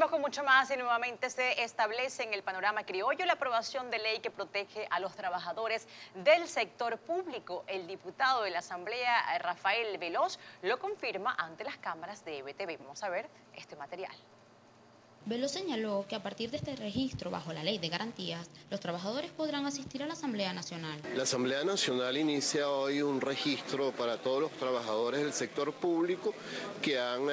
Seguimos con mucho más y nuevamente se establece en el panorama criollo la aprobación de ley que protege a los trabajadores del sector público. El diputado de la Asamblea, Rafael Veloz, lo confirma ante las cámaras de EBTV. Vamos a ver este material. Veloz señaló que a partir de este registro bajo la Ley de Garantías, los trabajadores podrán asistir a la Asamblea Nacional. La Asamblea Nacional inicia hoy un registro para todos los trabajadores del sector público que han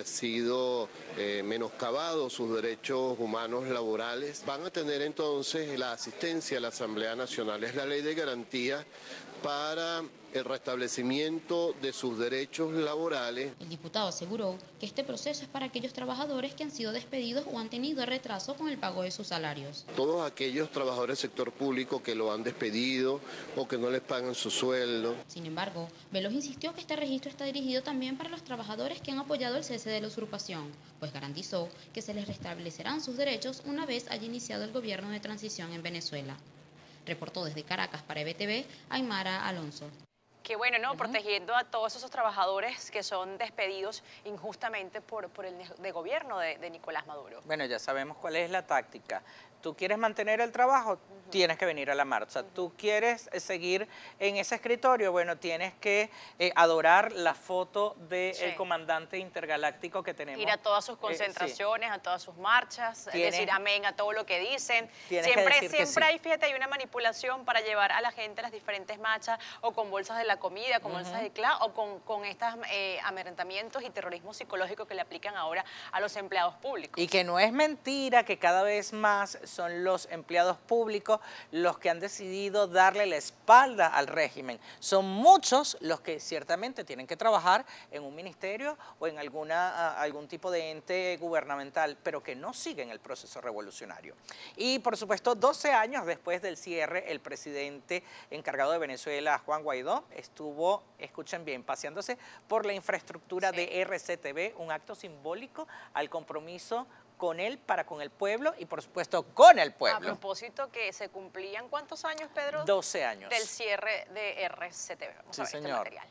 sido menoscabados sus derechos humanos laborales. Van a tener entonces la asistencia a la Asamblea Nacional. Es la Ley de Garantías para el restablecimiento de sus derechos laborales. El diputado aseguró que este proceso es para aquellos trabajadores que han sido despedidos o han tenido retraso con el pago de sus salarios. Todos aquellos trabajadores del sector público que lo han despedido o que no les pagan su sueldo. Sin embargo, Veloz insistió que este registro está dirigido también para los trabajadores que han apoyado el cese de la usurpación, pues garantizó que se les restablecerán sus derechos una vez haya iniciado el gobierno de transición en Venezuela. Reportó desde Caracas para EBTV, Aymara Alonso. Qué bueno, ¿no? Protegiendo a todos esos trabajadores que son despedidos injustamente por el gobierno de Nicolás Maduro. Bueno, ya sabemos cuál es la táctica. Tú quieres mantener el trabajo, tienes que venir a la marcha. Tú quieres seguir en ese escritorio, bueno, tienes que adorar la foto del comandante intergaláctico que tenemos. Ir a todas sus concentraciones, a todas sus marchas, decir amén a todo lo que dicen. Siempre hay, fíjate, hay una manipulación para llevar a la gente a las diferentes marchas, o con bolsas de la comida, con bolsas de CLA, o con estos amedrentamientos y terrorismo psicológico que le aplican ahora a los empleados públicos. Y que no es mentira que cada vez más son los empleados públicos los que han decidido darle la espalda al régimen. Son muchos los que ciertamente tienen que trabajar en un ministerio o en algún tipo de ente gubernamental, pero que no siguen el proceso revolucionario. Y por supuesto, 12 años después del cierre, el presidente encargado de Venezuela, Juan Guaidó, estuvo, escuchen bien, paseándose por la infraestructura de RCTV, un acto simbólico al compromiso con él, para con el pueblo y por supuesto con el pueblo. A propósito que se cumplían, ¿cuántos años, Pedro? 12 años. Del cierre de RCTV. Vamos a ver este material.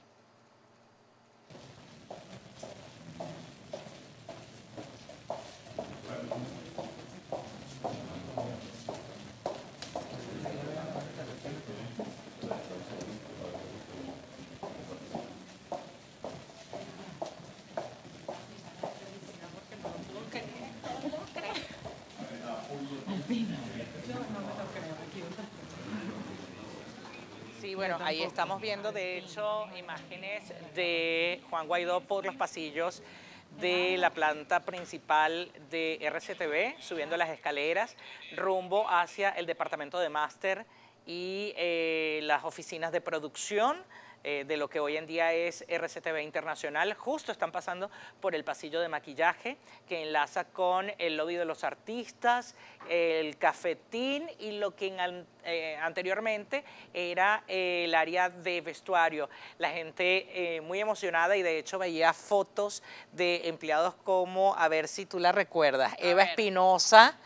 Sí, bueno, ahí estamos viendo, de hecho, imágenes de Juan Guaidó por los pasillos de la planta principal de RCTV, subiendo las escaleras, rumbo hacia el departamento de máster y las oficinas de producción de lo que hoy en día es RCTV Internacional. Justo están pasando por el pasillo de maquillaje que enlaza con el lobby de los artistas, el cafetín y lo que anteriormente era el área de vestuario. La gente muy emocionada, y de hecho veía fotos de empleados como, a ver si tú la recuerdas, Eva Espinosa,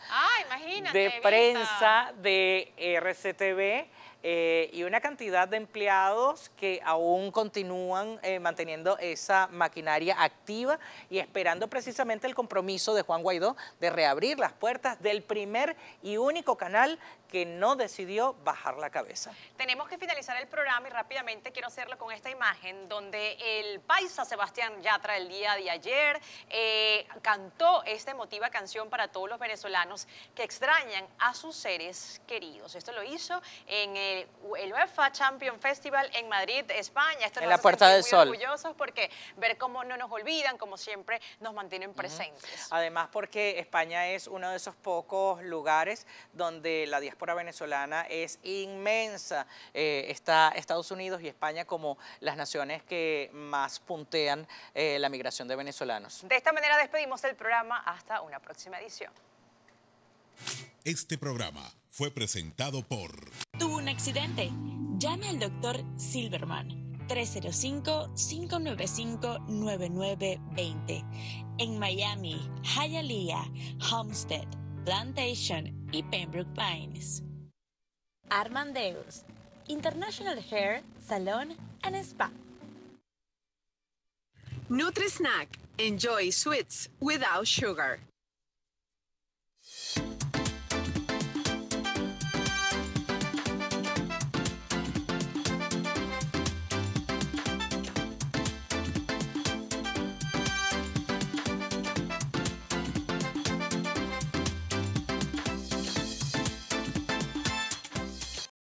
de prensa de RCTV, y una cantidad de empleados que aún continúan manteniendo esa maquinaria activa y esperando precisamente el compromiso de Juan Guaidó de reabrir las puertas del primer y único canal que no decidió bajar la cabeza. Tenemos que finalizar el programa y rápidamente quiero hacerlo con esta imagen donde el paisa Sebastián Yatra el día de ayer cantó esta emotiva canción para todos los venezolanos que extrañan a sus seres queridos. Esto lo hizo en el UEFA Champions Festival en Madrid, España. Esto en la Puerta del Sol. Orgullosos porque ver cómo no nos olvidan, como siempre nos mantienen presentes. Además, porque España es uno de esos pocos lugares donde la diáspora venezolana es inmensa. Está Estados Unidos y España como las naciones que más puntean la migración de venezolanos. De esta manera despedimos el programa. Hasta una próxima edición. Este programa fue presentado por... Tuvo un accidente. Llame al doctor Silverman. 305-595-9920. En Miami, Hialeah, Homestead, Plantation y Pembroke Pines. Armandeus, International Hair, Salon and Spa. Nutri-Snack. Enjoy sweets without sugar.